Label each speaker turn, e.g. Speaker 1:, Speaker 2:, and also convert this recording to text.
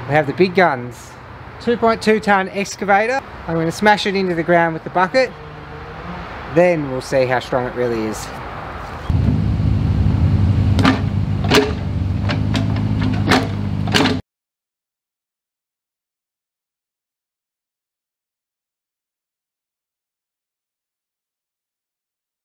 Speaker 1: We have the big guns. 2.2 ton excavator. I'm going to smash it into the ground with the bucket. Then we'll see how strong it really is.